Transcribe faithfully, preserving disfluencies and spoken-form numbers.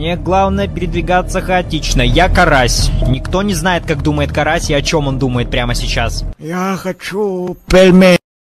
Мне главное передвигаться хаотично. Я Карась. Никто не знает, как думает Карась и о чем он думает прямо сейчас. Я хочу пельмени.